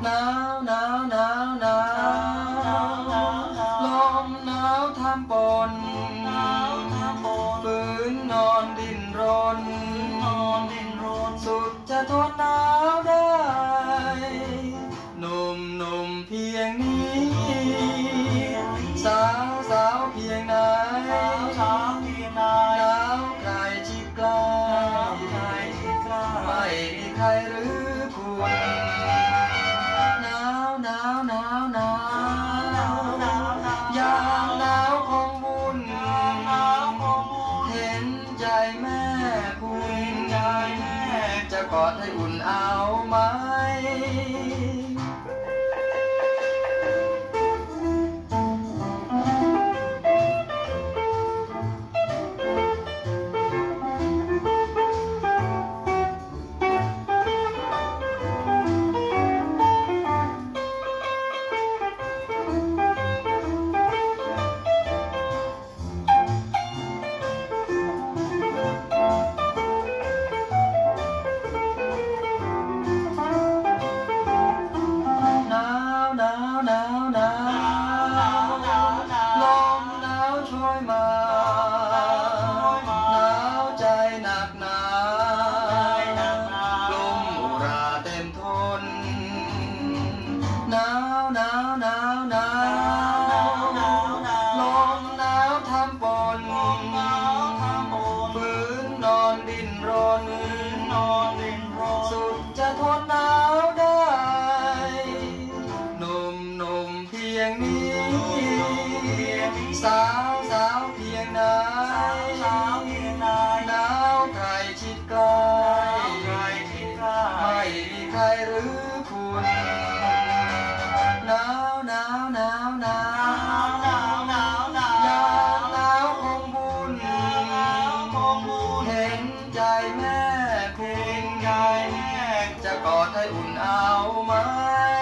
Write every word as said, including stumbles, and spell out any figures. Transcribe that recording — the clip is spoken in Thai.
หนาวหนาวหนาวหนาวลมหนาวทำปนฝืนนอนดิ้นรนสุดจะทนหนาวได้หนุ่มหนุ่มเพียงนี้สาวสาวเพียงไหนหนาวใครชิดใกล้ไม่มีใครหรือคุณหนาวหนาวหนาวหนาวอยากหนาวของบุญเห็นใจแม่คุณจะกอดให้อุ่นเอาไหมหนาวหนาวหนาวหนาวลมหนาวทำปนฝืนนอนดิ้นรนสุดจะทนหนาวได้หนุ่มหนุ่มเพียงนี้สาวสาวเพียงไหนหนาวใครชิดใกล้ไม่มีใครหรือคุณหนาวหนาวหนาวหนาวอยากหนาวของบุญเห็นใจแม่คุณจะกอดให้อุ่นเอาไหม